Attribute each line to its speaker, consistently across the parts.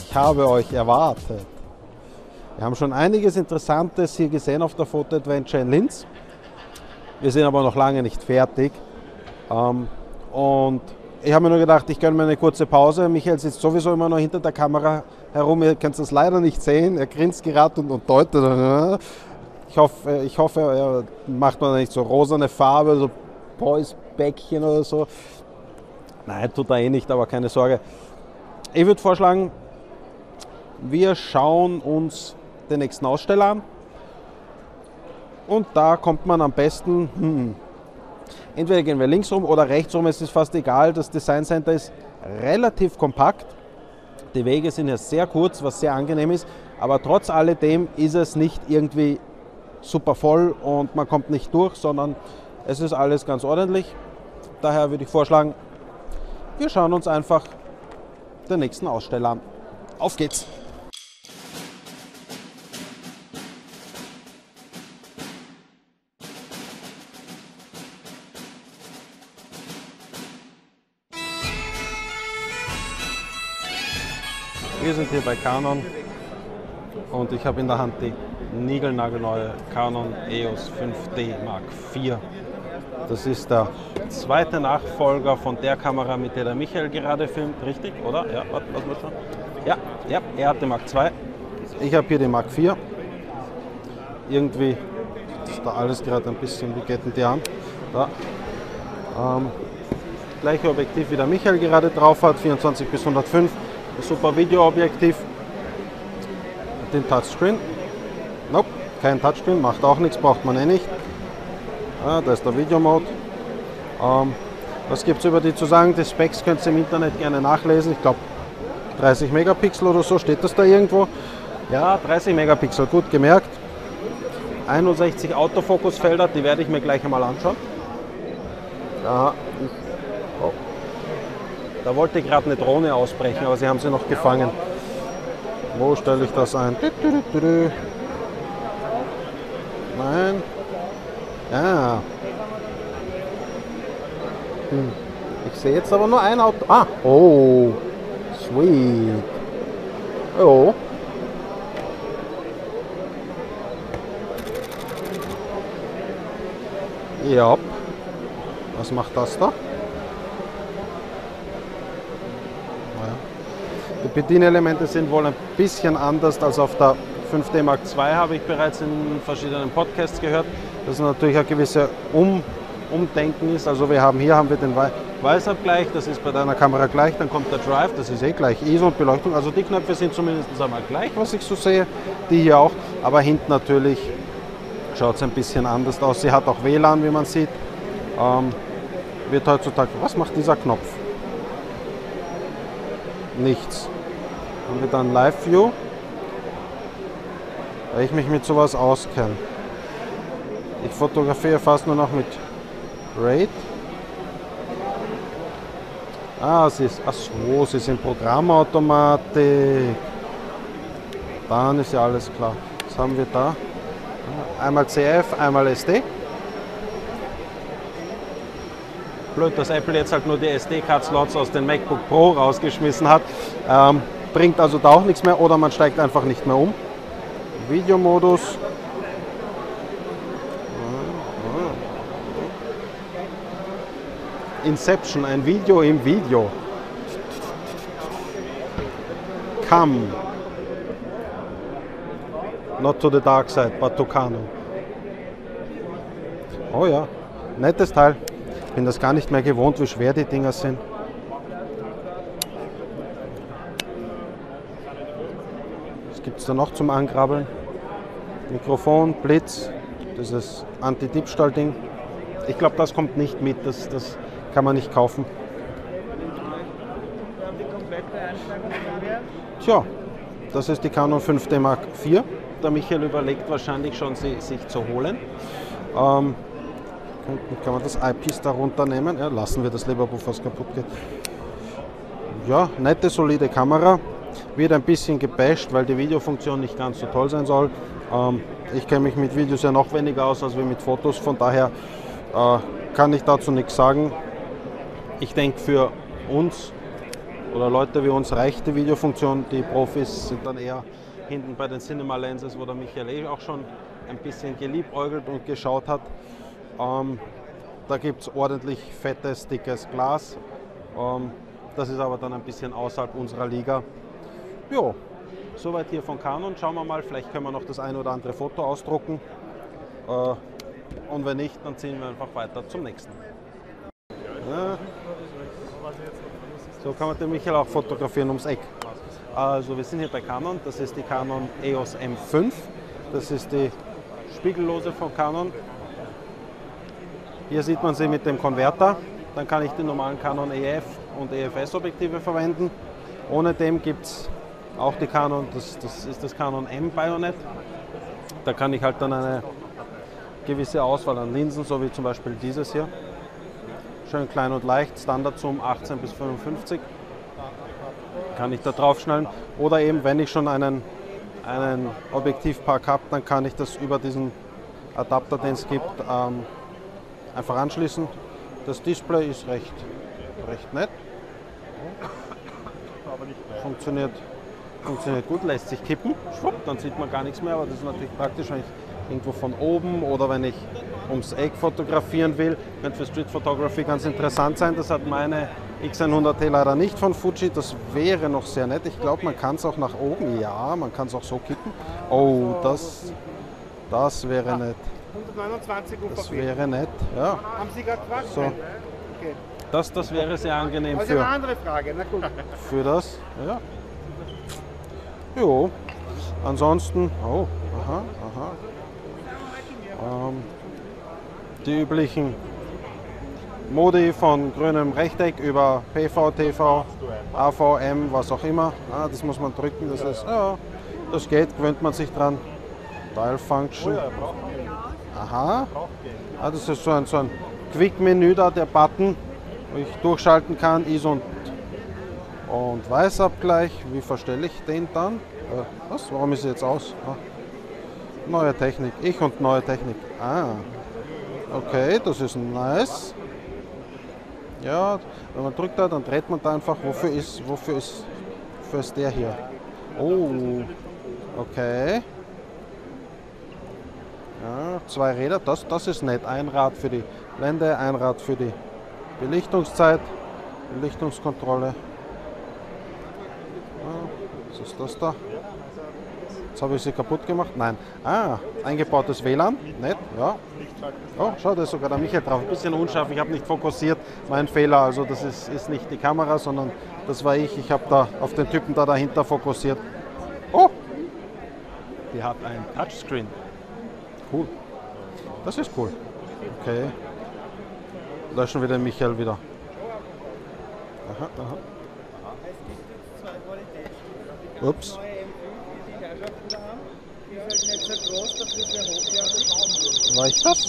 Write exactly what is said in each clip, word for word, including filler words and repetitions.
Speaker 1: ich habe euch erwartet. Wir haben schon einiges Interessantes hier gesehen auf der Photo Adventure in Linz. Wir sind aber noch lange nicht fertig. Ähm, und ich habe mir nur gedacht, ich gönne mir eine kurze Pause. Michael sitzt sowieso immer noch hinter der Kamera herum. Ihr könnt das leider nicht sehen. Er grinst gerade und, und deutet. Ich hoffe, ich hoffe, er macht man nicht so rosane Farbe, so Boys-Bäckchen oder so. Nein, tut er eh nicht, aber keine Sorge. Ich würde vorschlagen, wir schauen uns den nächsten Aussteller an. Und da kommt man am besten, hm, entweder gehen wir links rum oder rechts rum, es ist fast egal. Das Design Center ist relativ kompakt. Die Wege sind ja sehr kurz, was sehr angenehm ist. Aber trotz alledem ist es nicht irgendwie super voll und man kommt nicht durch, sondern es ist alles ganz ordentlich. Daher würde ich vorschlagen, wir schauen uns einfach den nächsten Aussteller an. Auf geht's! Wir sind hier bei Canon und ich habe in der Hand die niegelnagelneue Canon E O S fünf D Mark vier. Das ist der zweite Nachfolger von der Kamera, mit der der Michael gerade filmt, richtig? Oder? Ja, warte, was muss schon? Ja, ja, er hat die Mark zwei. Ich habe hier die Mark vier. Irgendwie ist da alles gerade ein bisschen, wie geht denn die an? Da. Ähm, gleiche Objektiv wie der Michael gerade drauf hat, vierundzwanzig bis hundertfünf. Ein super Videoobjektiv. Den Touchscreen. Nope, kein Touchscreen, macht auch nichts, braucht man eh nicht. Ah, da ist der Videomode. Ähm, was gibt es über die zu sagen? Die Specs könnt ihr im Internet gerne nachlesen. Ich glaube dreißig Megapixel oder so, steht das da irgendwo? Ja, dreißig Megapixel, gut gemerkt. einundsechzig Autofokusfelder, die werde ich mir gleich einmal anschauen. Ja, oh. Da wollte gerade eine Drohne ausbrechen, aber sie haben sie noch gefangen. Wo stelle ich das ein? Nein. Ja. Hm. Ich sehe jetzt aber nur ein Auto. Ah, oh. Sweet. Oh. Ja. Was macht das da? Die Bedienelemente sind wohl ein bisschen anders als auf der fünf D Mark zwei, habe ich bereits in verschiedenen Podcasts gehört. Das ist natürlich ein gewisses um Umdenken ist. Also wir haben hier haben wir den Weißabgleich, das ist bei deiner Kamera gleich, dann kommt der Drive, das ist eh gleich, I S O und Beleuchtung. Also die Knöpfe sind zumindest einmal gleich, was ich so sehe, die hier auch. Aber hinten natürlich schaut es ein bisschen anders aus. Sie hat auch W L A N, wie man sieht. Ähm, wird heutzutage, was macht dieser Knopf? Nichts. Haben wir dann Live View, weil ich mich mit sowas auskenne. Ich fotografiere fast nur noch mit RAID. Ah, sie ist, ach so, sie ist in Programmautomatik. Dann ist ja alles klar. Was haben wir da? Einmal C F, einmal S D. Blöd, dass Apple jetzt halt nur die S D-Card-Slots aus dem MacBook Pro rausgeschmissen hat. Ähm, bringt also da auch nichts mehr oder man steigt einfach nicht mehr um. Videomodus. Inception, ein Video im Video. Come. Not to the dark side, but to Canon. Oh ja, nettes Teil. Ich bin das gar nicht mehr gewohnt, wie schwer die Dinger sind. Was gibt es da noch zum Angrabbeln? Mikrofon, Blitz, dieses Anti-Diebstahl-Ding. Ich glaube, das kommt nicht mit, das, das kann man nicht kaufen. Tja, das ist die Canon fünf D Mark vier. Der Michael überlegt wahrscheinlich schon, sie sich zu holen. Ähm, Kann man das Eyepiece da runternehmen? Ja, lassen wir das lieber, bevor es kaputt geht. Ja, nette, solide Kamera. Wird ein bisschen gebasht, weil die Videofunktion nicht ganz so toll sein soll. Ähm, ich kenne mich mit Videos ja noch weniger aus als mit Fotos, von daher äh, kann ich dazu nichts sagen. Ich denke, für uns oder Leute wie uns reicht die Videofunktion. Die Profis sind dann eher hinten bei den Cinema Lenses, wo der Michael eh auch schon ein bisschen geliebäugelt und geschaut hat. Ähm, da gibt es ordentlich fettes, dickes Glas. Ähm, das ist aber dann ein bisschen außerhalb unserer Liga. Jo, soweit hier von Canon. Schauen wir mal, vielleicht können wir noch das ein oder andere Foto ausdrucken. Äh, und wenn nicht, dann ziehen wir einfach weiter zum nächsten. Ja. So kann man den Michael auch fotografieren ums Eck. Also wir sind hier bei Canon, das ist die Canon E O S M fünf. Das ist die spiegellose von Canon. Hier sieht man sie mit dem Konverter. Dann kann ich die normalen Canon E F und E F S Objektive verwenden. Ohne dem gibt es auch die Canon, das, das ist das Canon M Bayonet. Da kann ich halt dann eine gewisse Auswahl an Linsen, so wie zum Beispiel dieses hier. Schön klein und leicht, Standardzoom achtzehn bis fünfundfünfzig. Kann ich da draufschnallen. Oder eben, wenn ich schon einen, einen Objektivpark habe, dann kann ich das über diesen Adapter, den es gibt, ähm, einfach anschließen. Das Display ist recht, recht nett. Funktioniert, funktioniert gut, lässt sich kippen. Schwupp, dann sieht man gar nichts mehr, aber das ist natürlich praktisch, wenn ich irgendwo von oben oder wenn ich ums Eck fotografieren will. Könnte für Street Photography ganz interessant sein. Das hat meine X hundert T leider nicht von Fuji. Das wäre noch sehr nett. Ich glaube, man kann es auch nach oben. Ja, man kann es auch so kippen. Oh, das, das wäre nett.
Speaker 2: hundertneunundzwanzig U V P.
Speaker 1: Das wäre nett. Ja.
Speaker 2: Haben Sie gerade gefragt?
Speaker 1: So.
Speaker 2: Okay.
Speaker 1: Das, das wäre sehr angenehm
Speaker 2: Das ist eine
Speaker 1: für,
Speaker 2: andere Frage. Na gut.
Speaker 1: für das. Ja. Jo. Ansonsten. Oh, aha, aha. Ähm, die üblichen Modi von grünem Rechteck über P V, T V, A V M, was auch immer. Ah, das muss man drücken, das ist, ja, das geht, gewöhnt man sich dran. Dial Function. Aha. Ah, das ist so ein, so ein Quick-Menü da, der Button, wo ich durchschalten kann, I S O und, und Weißabgleich. Wie verstelle ich den dann? Äh, was? Warum ist er jetzt aus? Ah. Neue Technik. Ich und neue Technik. Ah. Okay, das ist nice. Ja, wenn man drückt da, dann dreht man da einfach. Wofür ist, wofür ist, wofür ist der hier? Oh. Okay. Ja, zwei Räder, das, das ist nett. Ein Rad für die Blende, ein Rad für die Belichtungszeit, Belichtungskontrolle. Ja, was ist das da? Jetzt habe ich sie kaputt gemacht. Nein. Ah, eingebautes W L A N. Nett, ja. Oh, schau, da ist sogar der Michael drauf. Ein bisschen unscharf, ich habe nicht fokussiert. Mein Fehler, also das ist, ist nicht die Kamera, sondern das war ich. Ich habe da auf den Typen da dahinter fokussiert. Oh! Die hat ein Touchscreen. Cool. Das ist cool. Okay. Löschen wir den Michael wieder. Aha, aha. Ups. War ich das?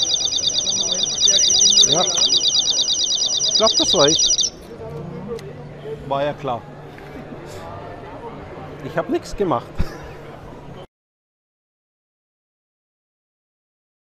Speaker 1: Ja. Ich glaube, das war ich. War ja klar. Ich habe nichts gemacht.